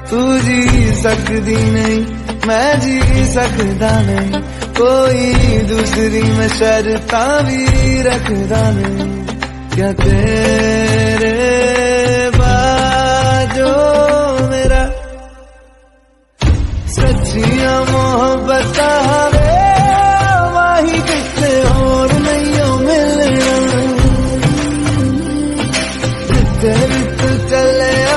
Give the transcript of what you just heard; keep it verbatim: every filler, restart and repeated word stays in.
तू जी सकदी नहीं, मैं जी सकदा नहीं, कोई दूसरी मैं शर्तां भी रखदा नहीं। क्या तेरे बाजो मेरा सच्चियां मोहब्बत हवे वाही किते और नहीं मिलना, जिते भी तू चले